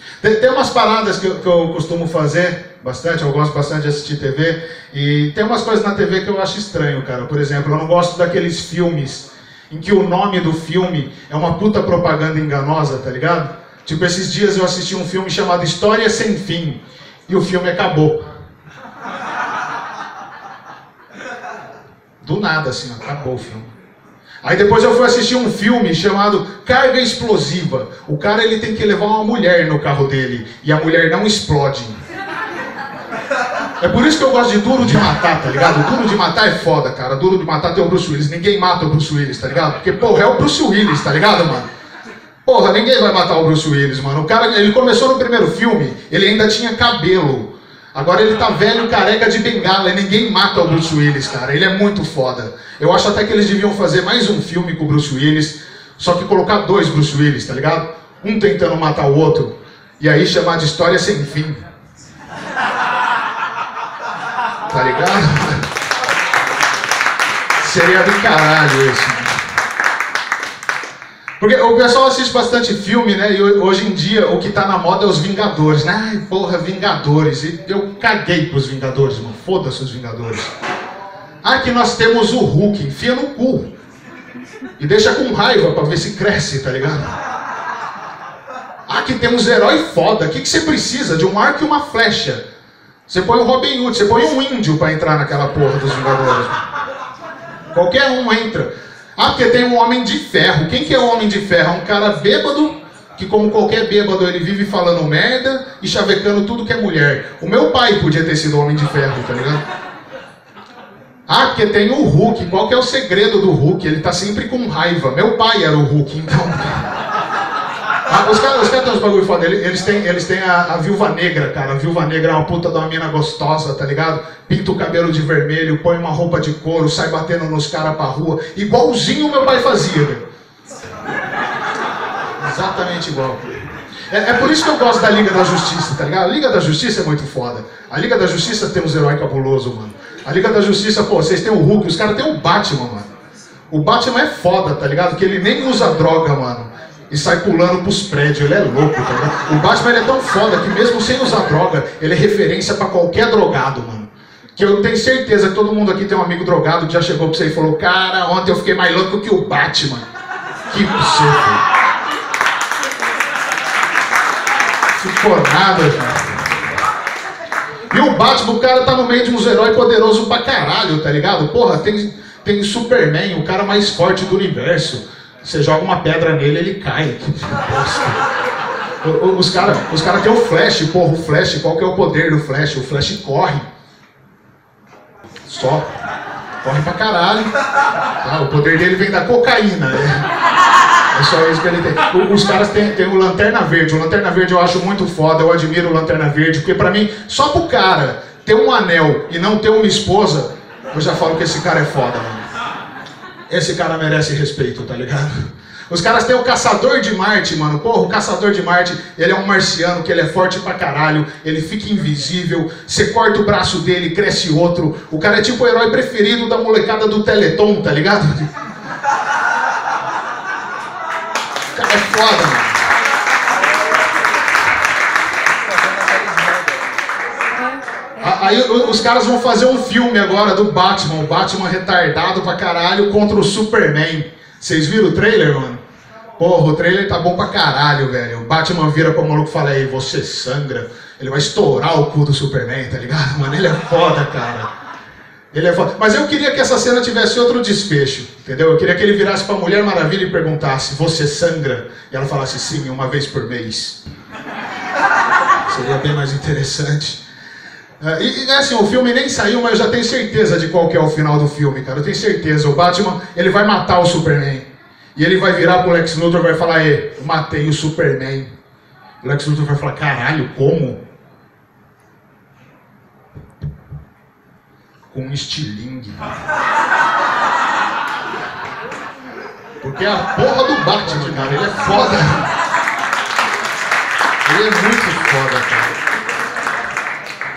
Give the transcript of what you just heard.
Tem umas paradas que eu costumo fazer bastante, eu gosto bastante de assistir TV, e tem umas coisas na TV que eu acho estranho, cara. Por exemplo, eu não gosto daqueles filmes em que o nome do filme é uma puta propaganda enganosa, tá ligado? Tipo, esses dias eu assisti um filme chamado História Sem Fim, e o filme acabou. Do nada, assim, acabou o filme. Aí depois eu fui assistir um filme chamado Carga Explosiva. O cara, ele tem que levar uma mulher no carro dele, e a mulher não explode. É por isso que eu gosto de Duro de Matar, tá ligado? Duro de Matar é foda, cara. Duro de Matar tem o Bruce Willis. Ninguém mata o Bruce Willis, tá ligado? Porque, porra, é o Bruce Willis, tá ligado, mano? Porra, ninguém vai matar o Bruce Willis, mano. O cara, ele começou no primeiro filme, ele ainda tinha cabelo. Agora ele tá velho, careca de bengala, e ninguém mata o Bruce Willis, cara. Ele é muito foda. Eu acho até que eles deviam fazer mais um filme com o Bruce Willis, só que colocar dois Bruce Willis, tá ligado? Um tentando matar o outro, e aí chamar de História Sem Fim. Tá ligado? Seria do caralho isso. Porque o pessoal assiste bastante filme, né? E hoje em dia o que tá na moda é os Vingadores, né? Ai, porra, Vingadores. E eu caguei pros Vingadores, mano. Foda-se os Vingadores. Aqui nós temos o Hulk, enfia no cu. E deixa com raiva pra ver se cresce, tá ligado? Aqui temos herói foda. O que você precisa? De um arco e uma flecha. Você põe o Robin Hood, você põe um índio pra entrar naquela porra dos Vingadores. Qualquer um entra. Ah, porque tem um Homem de Ferro. Quem que é o Homem de Ferro? É um cara bêbado, que como qualquer bêbado ele vive falando merda e chavecando tudo que é mulher. O meu pai podia ter sido Homem de Ferro, tá ligado? Ah, porque tem o Hulk. Qual que é o segredo do Hulk? Ele tá sempre com raiva. Meu pai era o Hulk, então... Ah, os caras têm uns bagulho foda. Eles têm a Viúva Negra, cara. A Viúva Negra é uma puta de uma mina gostosa, tá ligado? Pinta o cabelo de vermelho, põe uma roupa de couro, sai batendo nos caras pra rua. Igualzinho o meu pai fazia, velho. Exatamente igual. É por isso que eu gosto da Liga da Justiça, tá ligado? A Liga da Justiça é muito foda. A Liga da Justiça tem uns heróis cabulosos, mano. A Liga da Justiça, pô, vocês têm o Hulk, os caras têm o Batman, mano. O Batman é foda, tá ligado? Que ele nem usa droga, mano. E sai pulando pros prédios, ele é louco, tá ligado? O Batman ele é tão foda que mesmo sem usar droga, ele é referência pra qualquer drogado, mano. Que eu tenho certeza que todo mundo aqui tem um amigo drogado que já chegou pra você e falou: cara, ontem eu fiquei mais louco que o Batman. Que buceta. Ficou nada, cara. E o Batman, o cara tá no meio de uns heróis poderosos pra caralho, tá ligado? Porra, tem Superman, o cara mais forte do universo. Você joga uma pedra nele, ele cai. Os caras têm o Flash, porra, o Flash, qual que é o poder do Flash? O Flash corre. Só. Corre pra caralho. Ah, o poder dele vem da cocaína, né? É só isso que ele tem. Os caras têm o Lanterna Verde. O Lanterna Verde eu acho muito foda, eu admiro o Lanterna Verde, porque pra mim, só pro cara ter um anel e não ter uma esposa, eu já falo que esse cara é foda, mano. Esse cara merece respeito, tá ligado? Os caras têm o Caçador de Marte, mano. Porra, o Caçador de Marte, ele é um marciano que ele é forte pra caralho, ele fica invisível, você corta o braço dele, cresce outro. O cara é tipo o herói preferido da molecada do Teleton, tá ligado? O cara é foda, mano. Aí os caras vão fazer um filme agora do Batman, o Batman retardado pra caralho contra o Superman. Vocês viram o trailer, mano? Porra, o trailer tá bom pra caralho, velho. O Batman vira pro maluco e fala: aí, você sangra. Ele vai estourar o cu do Superman, tá ligado? Mano, ele é foda, cara. Ele é foda. Mas eu queria que essa cena tivesse outro desfecho, entendeu? Eu queria que ele virasse pra Mulher Maravilha e perguntasse: você sangra? E ela falasse: sim, uma vez por mês. Seria bem mais interessante. E assim, o filme nem saiu, mas eu já tenho certeza de qual que é o final do filme, cara. Eu tenho certeza. O Batman, ele vai matar o Superman. E ele vai virar pro Lex Luthor e vai falar: eu matei o Superman. O Lex Luthor vai falar: caralho, como? Com um estilingue. Porque é a porra do Batman, cara. Ele é foda. Ele é muito foda, cara.